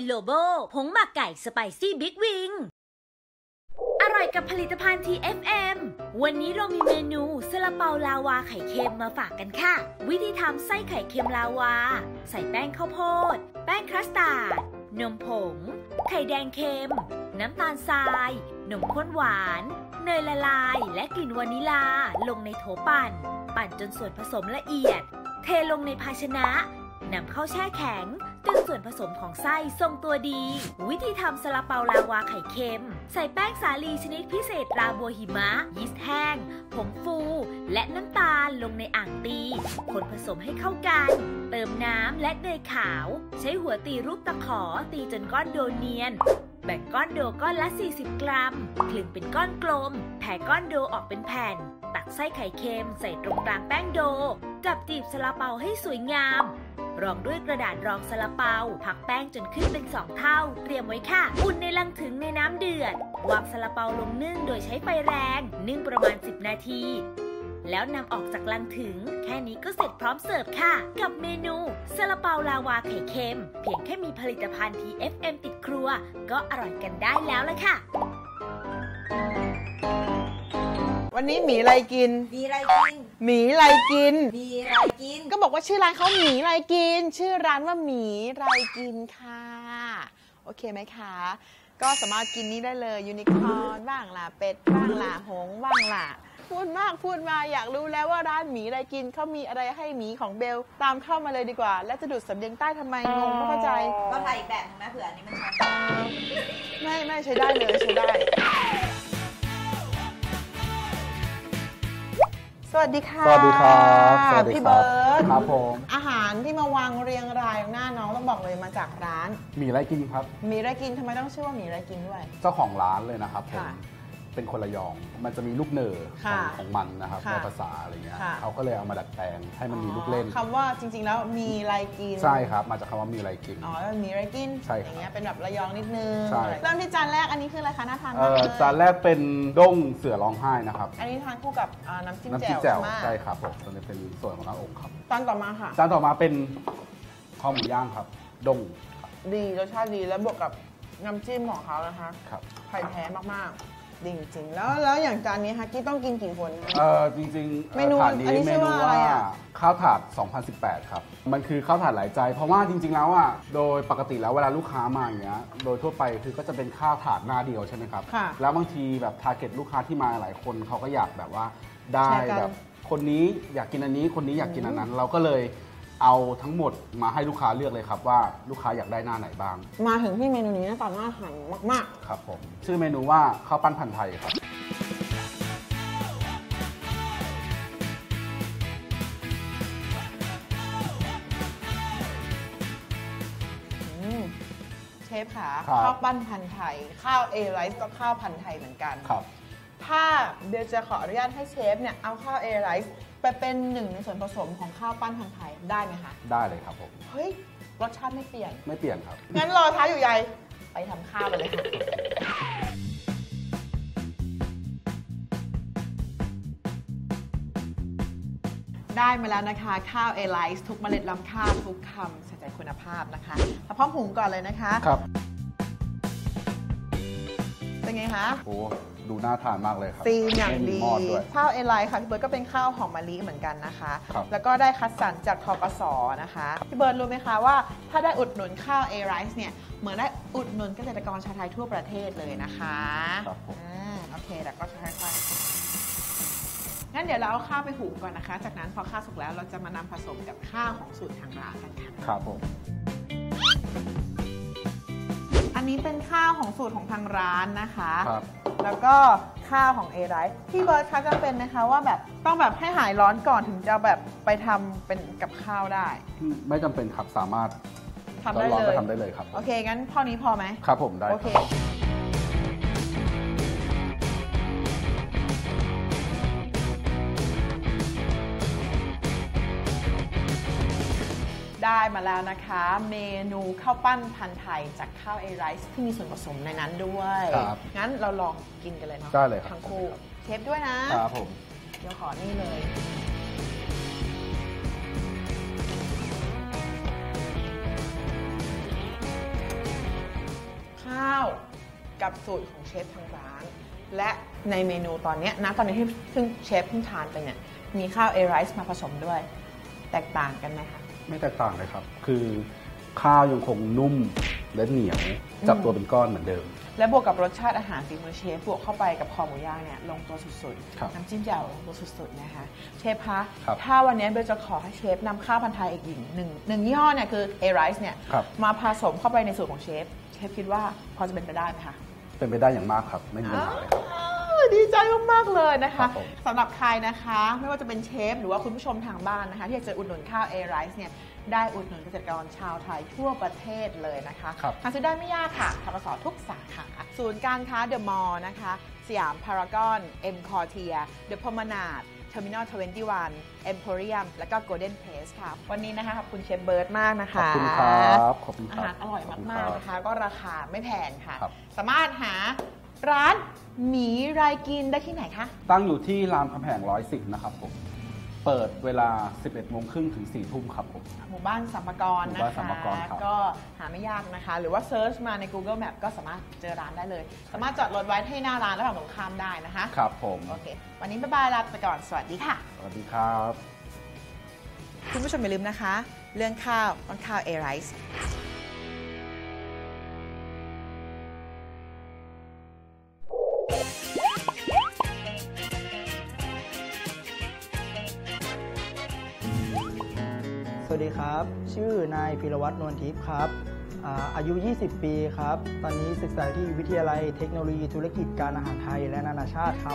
โลโบผงหมักไก่สไปซี่บิ๊กวิงอร่อยกับผลิตภัณฑ์ TFM วันนี้เรามีเมนูซาลาเปาลาวาไข่เค็มมาฝากกันค่ะวิธีทำไส้ไข่เค็มลาวาใส่แป้งข้าวโพดแป้งคัสตาร์ดนมผงไข่แดงเค็มน้ำตาลทรายนมข้นหวานเนยละลายและกลิ่นวานิลาลงในโถปั่นจนส่วนผสมละเอียดเทลงในภาชนะนำเข้าแช่แข็งจนส่วนผสมของไส้ทรงตัวดีวิธีทำซาลาเปาลาวาไข่เค็มใส่แป้งสาลีชนิดพิเศษราบัวหิมะยีสต์แห้งผงฟูและน้ำตาลลงในอ่างตีคนผสมให้เข้ากันเติมน้ำและเนยขาวใช้หัวตีรูปตะขอตีจนก้อนโดเนียนแบ่งก้อนโดก้อนละ40 กรัมคลึงเป็นก้อนกลมแผ่ก้อนโดออกเป็นแผ่นตักไส้ไข่เค็มใส่ตรงกลางแป้งโดจับจีบซาลาเปาให้สวยงามรองด้วยกระดาษรองซาลาเปาพักแป้งจนขึ้นเป็น2 เท่าเตรียมไว้ค่ะอุ่นในลังถึงในน้ำเดือดวางซาลาเปาลงนึ่งโดยใช้ไฟแรงนึ่งประมาณ10 นาทีแล้วนำออกจากลังถึงแค่นี้ก็เสร็จพร้อมเสิร์ฟค่ะกับเมนูซาลาเปาลาวาไข่เค็มเพียงแค่มีผลิตภัณฑ์ TFM ติดครัวก็อร่อยกันได้แล้วละค่ะวันนี้หมีอะไรกินหมีอะไรกินก็บอกว่าชื่อร้านเขาหมีอะไรกินชื่อร้านว่าหมีอะไรกินค่ะโอเคไหมคะก็สามารถกินนี้ได้เลยยูนิคอร์นบ้างล่ะเป็ดบ้างล่ะหงส์บ้างล่ะพูดมากพูดมาอยากรู้แล้วว่าร้านหมีอะไรกินเขามีอะไรให้หมีของเบลตามเข้ามาเลยดีกว่าแล้วจะดูดสำเนียงใต้ทำไมงงไม่เข้าใจเราถ่ายอีกแบบนะเผื่ออันนี้มันชัดไม่ใช้ได้เลยใช้ได้สวัสดีค่ะสวัสดีครับพี่เบิร์ดครับผมอาหารที่มาวางเรียงรายหน้าน้องต้องบอกเลยมาจากร้านหมี่ไรกินครับหมี่ไรกินทำไมต้องชื่อว่าหมี่ไรกินด้วยเจ้าของร้านเลยนะครับผมเป็นคนระยองมันจะมีลูกเนอของมันนะครับในภาษาอะไรเงี้ยเขาก็เลยเอามาดัดแปลงให้มันมีลูกเล่นคำว่าจริงๆแล้วมีไรกินใช่ครับมาจากคำว่ามีไรกินมีไรกินใช่อย่างเงี้ยเป็นแบบระยองนิดนึงเริ่มที่จานแรกอันนี้คืออะไรคะน่าทานมากเลยจานแรกเป็นด้งเสือร้องไห้นะครับอันนี้ทานคู่กับน้ำจิ้มแจ่วใช่ครับผมตัวนี้เป็นส่วนของน้ำอกครับจานต่อมาค่ะจานต่อมาเป็นข้าวหมูย่างครับด้งดีรสชาติดีแล้วบวกกับน้ำจิ้มของเขานะคะไทยแท้มากๆจริงๆแล้วอย่างจานนี้ฮักกี้ต้องกินกี่คนจริงๆเมนูถาดนี้เมนูว่าข้าวถาด2018ครับมันคือข้าวถาดหลายใจเพราะว่าจริงๆแล้วอ่ะโดยปกติแล้วเวลาลูกค้ามาอย่างเงี้ยโดยทั่วไปคือก็จะเป็นข้าวถาดหน้าเดียวใช่ไหมครับแล้วบางทีแบบทาร์เก็ตลูกค้าที่มาหลายคนเขาก็อยากแบบว่าได้แบบคนนี้อยากกินอันนี้คนนี้อยากกินอันนั้นเราก็เลยเอาทั้งหมดมาให้ลูกค้าเลือกเลยครับว่าลูกค้าอยากได้หน้าไหนบ้างมาถึงที่เมนูนี้ตอนน่าทานมากๆครับผมชื่อเมนูว่าข้าวปั้นพันธุ์ไทยครับเชฟค่ะข้าวปั้นพันธุ์ไทยข้าวไรซ์ก็ข้าวพันธุ์ไทยเหมือนกันครับถ้าเบลจะขออนุญาตให้เชฟเนี่ยเอาข้าวไรซ์ไปเป็นหนึ่งในส่วนผสมของข้าวปั้นพันธุ์ไทยได้ไหมคะได้เลยครับผมเฮ้ยรสชาติไม่เปลี่ยนครับงั้นรอท้าอยู่ใหญ่ไปทำข้าวไปเลยค่ะได้มาแล้วนะคะข้าวไรซ์ทุกเมล็ดลำข้าวทุกคำใส่ใจคุณภาพนะคะมาพร้อมหุงก่อนเลยนะคะครับเป็นไงคะโอ้ดูน่าทานมากเลยครับซีนอย่างดีข้าวไรซ์ค่ะพี่เบิร์ดก็เป็นข้าวหอมมะลิเหมือนกันนะคะแล้วก็ได้คัดสรรจากทกส.นะคะพี่เบิร์ดรู้ไหมคะว่าถ้าได้อุดหนุนข้าวไรซ์เนี่ยเหมือนได้อุดหนุนเกษตรกรชาวไทยทั่วประเทศเลยนะคะครับผมโอเคแล้วก็ค่อยๆงั้นเดี๋ยวเราเอาข้าวไปหุงก่อนนะคะจากนั้นพอข้าวสุกแล้วเราจะมานำผสมกับข้าวของสูตรทางร้านกันค่ะครับผมอันนี้เป็นข้าวของสูตรของทางร้านนะคะแล้วก็ข้าวของไรซ์พี่เบิร์ดคะจะเป็นนะคะว่าแบบต้องแบบให้หายร้อนก่อนถึงจะแบบไปทำเป็นกับข้าวได้ไม่จำเป็นครับสามารถทำได้เลยครับโอเคงั้นเท่านี้พอไหมครับผมได้โอเคได้มาแล้วนะคะเมนูข้าวปั้นพันธุ์ไทยจากข้าวไรซ์ที่มีส่วนผสมในนั้นด้วยงั้นเราลองกินกันเลยเนาะได้เลยทั้งคู่เชฟด้วยนะครับผมเดี๋ยวขอนี่เลย อข้าวกับสูตรของเชฟทางร้านและในเมนูตอนนี้ที่ซึ่งเชฟเพิ่งทานไปเนี่ยมีข้าวเอไรซ์มาผสมด้วยแตกต่างกันไหมคะไม่แตกต่างเลยครับคือข้าวยังคงนุ่มและเหนียวจับตัวเป็นก้อนเหมือนเดิมและบวกกับรสชาติอาหารฝีมือเชฟบวกเข้าไปกับคอหมูย่างเนี่ยลงตัวสุดๆน้ำจิ้มแจ่วลงตัวสุดๆนะคะเชฟคะถ้าวันนี้เบลจะขอให้เชฟนำข้าวพันธุ์ไทยอีกหนึ่งยี่ห้อเนี่ยคือเอไรซ์เนี่ยมาผสมเข้าไปในสูตรของเชฟคิดว่าพอจะเป็นไปได้ไหมคะเป็นไปได้อย่างมากครับไม่มีปัญหาเลยครับดีใจมากๆเลยนะคะสำหรับใครนะคะไม่ว่าจะเป็นเชฟหรือว่าคุณผู้ชมทางบ้านนะคะที่อยากจะอุดหนุนข้าวเอไรซ์เนี่ยได้อุดหนุนเกษตรกรชาวไทยทั่วประเทศเลยนะคะหาซื้อได้ไม่ยากค่ะทกส.ทุกสาขาศูนย์การค้าเดอะมอลล์นะคะสยามพารากอนเอ็มคอร์เทียเดอะพรอมนาดเทอร์มินอล 21 เอ็มโพเรียมและก็โกลเด้นเพลสค่ะวันนี้นะคะขอบคุณเชฟเบิร์ตมากนะคะขอบคุณครับขอบคุณครับอาหารอร่อยมากๆนะคะก็ราคาไม่แพงค่ะสามารถหาร้านหมีไรกินได้ที่ไหนคะตั้งอยู่ที่รามคำแหง110นะครับผมเปิดเวลา 11:30 ถึง 4 ทุ่มครับผมหมู่บ้านสัมมกรนะคะก็หาไม่ยากนะคะหรือว่าเซิร์ชมาใน Google Map ก็สามารถเจอร้านได้เลยสามารถจอดรถไว้ที่หน้าร้านแล้วฝั่งตรงข้ามได้นะคะครับผมโอเควันนี้บ๊ายบายลาไปก่อนสวัสดีค่ะสวัสดีครับคุณผู้ชมอย่าลืมนะคะเรื่องข้าวต้องข้าวเอไรซ์สวัสดีครับชื่อนายพิรวัฒน์นวลทิพย์ครับอายุ20 ปีครับตอนนี้ศึกษาที่วิทยาลัยเทคโนโลยีธุรกิจการอาหารไทยและนานาชาติครับ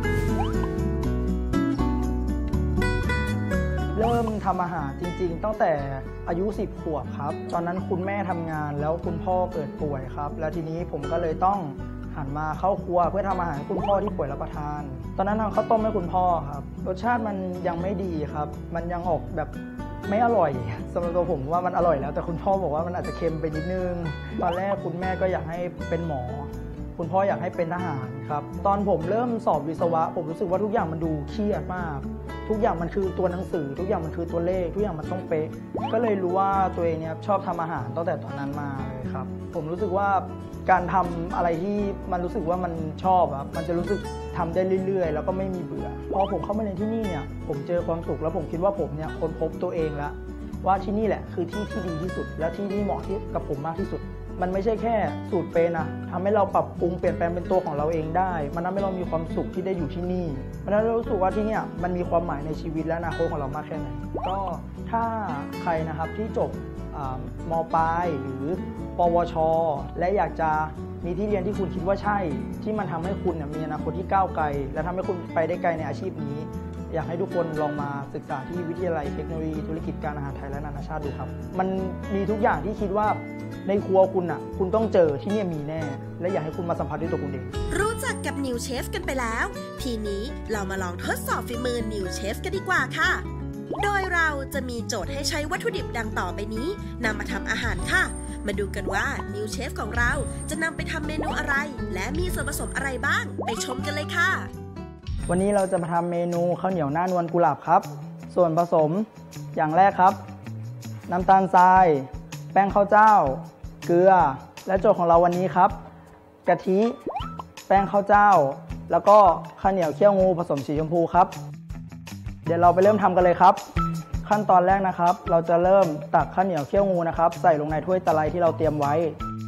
เริ่มทำอาหารจริงๆตั้งแต่อายุ10 ขวบครับตอนนั้นคุณแม่ทำงานแล้วคุณพ่อเกิดป่วยครับแล้วทีนี้ผมก็เลยต้องหันมาเข้าครัวเพื่อทำอาหารให้คุณพ่อที่ป่วยรับประทานตอนนั้นทำข้าวต้มให้คุณพ่อครับรสชาติมันยังไม่ดีครับมันยังออกแบบไม่อร่อยสำหรับตัวผมว่ามันอร่อยแล้วแต่คุณพ่อบอกว่ามันอาจจะเค็มไปนิดนึงตอนแรกคุณแม่ก็อยากให้เป็นหมอคุณพ่ออยากให้เป็นทหารครับตอนผมเริ่มสอบวิศวะผมรู้สึกว่าทุกอย่างมันดูเครียดมากทุกอย่างมันคือตัวหนังสือทุกอย่างมันคือตัวเลขทุกอย่างมันต้องเป๊ะก็เลยรู้ว่าตัวเองเนี่ยชอบทำอาหารตั้งแต่ตอนนั้นมาเลยครับผมรู้สึกว่าการทำอะไรที่มันรู้สึกว่ามันชอบครับมันจะรู้สึกทำได้เรื่อยๆแล้วก็ไม่มีเบื่อพอผมเข้ามาเรียนที่นี่เนี่ยผมเจอความสุขแล้วผมคิดว่าผมเนี่ยค้นพบตัวเองแล้วว่าที่นี่แหละคือที่ที่ดีที่สุดและที่ที่เหมาะที่กับผมมากที่สุดมันไม่ใช่แค่สูตรเป๊ะนะทำให้เราปรับปรุงเปลี่ยนแปลงเป็นตัวของเราเองได้มันทำให้เรามีความสุขที่ได้อยู่ที่นี่มันทำให้เรารู้สึกว่าที่นี่มันมีความหมายในชีวิตและอนาคตของเรามากแค่ไหนก็ถ้าใครนะครับที่จบม.ปลายหรือปวช.และอยากจะมีที่เรียนที่คุณคิดว่าใช่ที่มันทำให้คุณมีอนาคตที่ก้าวไกลและทำให้คุณไปได้ไกลในอาชีพนี้อยากให้ทุกคนลองมาศึกษาที่วิทยาลัยเทคโนโลยีธุรกิจการอาหารไทยและนานาชาติดูครับมันมีทุกอย่างที่คิดว่าในครัวคุณอ่ะคุณต้องเจอที่นี่มีแน่และอยากให้คุณมาสัมผัสด้วยตัวคุณเองรู้จักกับนิวเชฟกันไปแล้วทีนี้เรามาลองทดสอบฝีมือนิวเชฟกันดีกว่าค่ะโดยเราจะมีโจทย์ให้ใช้วัตถุดิบดังต่อไปนี้นำมาทำอาหารค่ะมาดูกันว่านิวเชฟของเราจะนำไปทำเมนูอะไรและมีส่วนผสมอะไรบ้างไปชมกันเลยค่ะวันนี้เราจะมาทำเมนูข้าวเหนียวหน้านวลกุหลาบครับส่วนผสมอย่างแรกครับน้ำตาลทรายแป้งข้าวเจ้าเกลือและโจทย์ของเราวันนี้ครับกะทิแป้งข้าวเจ้าแล้วก็ข้าวเหนียวเคี่ยวงูผสมสีชมพูครับเดี๋ยวเราไปเริ่มทำกันเลยครับขั้นตอนแรกนะครับเราจะเริ่มตักข้าวเหนียวเคี่ยวงูนะครับใส่ลงในถ้วยตะไลที่เราเตรียมไว้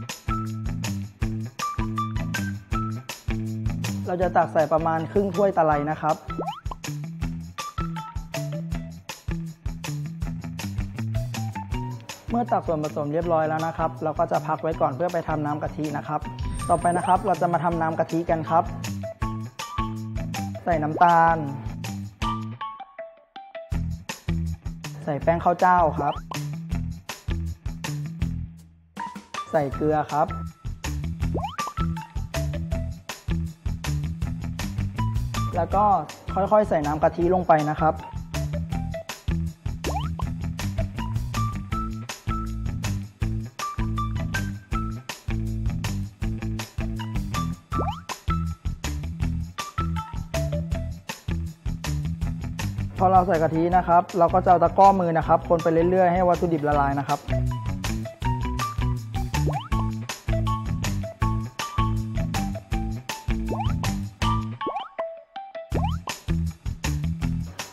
เราจะตักใส่ประมาณครึ่งถ้วยตะไลนะครับเมื่อตักส่วนผสมเรียบร้อยแล้วนะครับเราก็จะพักไว้ก่อนเพื่อไปทำน้ำกะทินะครับต่อไปนะครับเราจะมาทำน้ำกะทิกันครับใส่น้ำตาลใส่แป้งข้าวเจ้าครับใส่เกลือครับแล้วก็ค่อยๆใส่น้ำกะทิลงไปนะครับพอเราใส่กะทินะครับเราก็จะเอาตะกร้อมือนะครับคนไปเรื่อยๆให้วัตถุดิบละลายนะครับ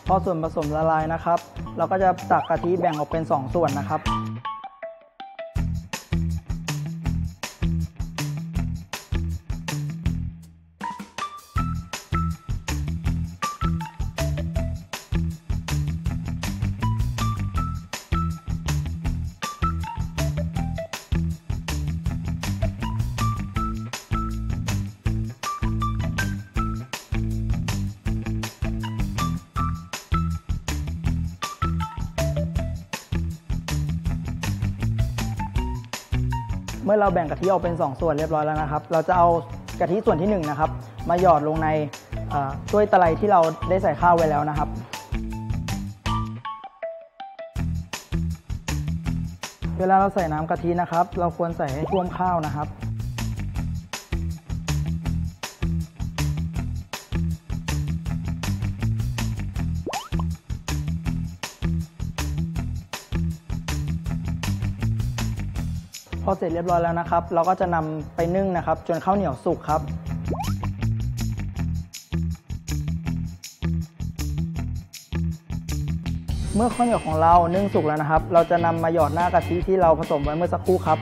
พอส่วนผสมละลายนะครับเราก็จะตักกะทิแบ่งออกเป็น2ส่วนนะครับเมื่อเราแบ่งกะทิออกเป็น2ส่วนเรียบร้อยแล้วนะครับเราจะเอากะทิส่วนที่1นะครับมาหยอดลงในถ้วยตะไลที่เราได้ใส่ข้าวไว้แล้วนะครับเวลาเราใส่น้ำกะทินะครับเราควรใส่ให้ท่วมข้าวนะครับพอเสร็จเรียบร้อยแล้วนะครับเราก็จะนำไปนึ่งนะครับจนข้าวเหนียวสุกครับเมื่อข้าวเหนียวของเรานึ่งสุกแล้วนะครับเราจะนำมาหยอดหน้ากะทิที่เราผสมไว้เมื่อสักครู่ครับ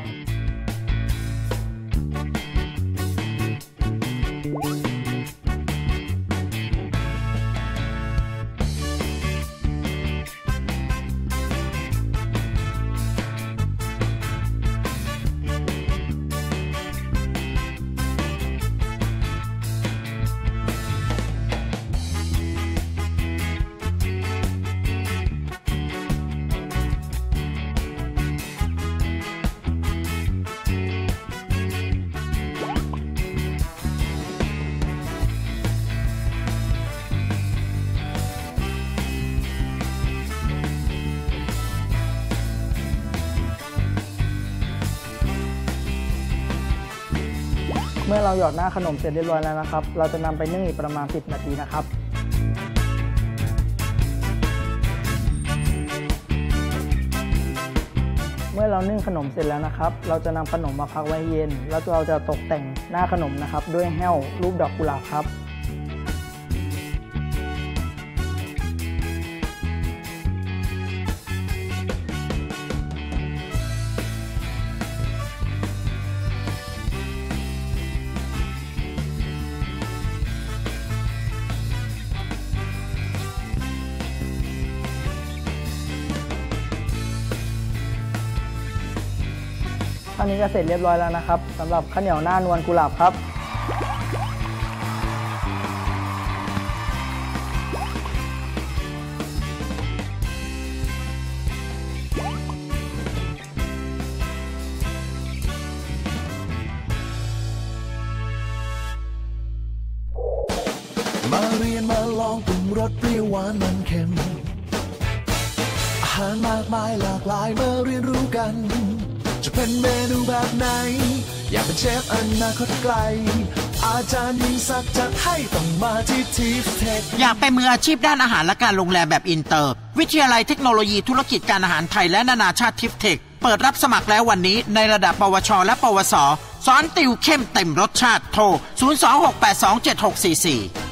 เมื่อเราหยอดหน้าขนมเสร็จเรียบร้อยแล้วนะครับเราจะนำไปนึ่งอีกประมาณ10 นาทีนะครับเมื่อเรานึ่งขนมเสร็จแล้วนะครับเราจะนำขนมมาพักไว้เย็นแล้วเราจะตกแต่งหน้าขนมนะครับด้วยแห้วรูปดอกกุหลาบครับอันนี้ก็เสร็จเรียบร้อยแล้วนะครับสำหรับข้าวเหนียวหน้านวลกุหลาบครับมาเรียนมาลองปรุงรสเปรี้ยวหวานมันเค็มอาหารมากมายหลากหลายมาเรียนรู้กันจะเป็นเมนูแบบไหนอยากเป็นเชฟอนาคตไกลอาจารย์ยิ่งศักดิ์จัดให้ต้องมาที่ทิฟเทคอยากเป็นมืออาชีพด้านอาหารและการโรงแรมแบบอินเตอร์วิทยาลัยเทคโนโลยีธุรกิจการอาหารไทยและนานาชาติทิฟเทคเปิดรับสมัครแล้ววันนี้ในระดับปวชและปวสสอนติวเข้มเต็มรสชาติโทร026827644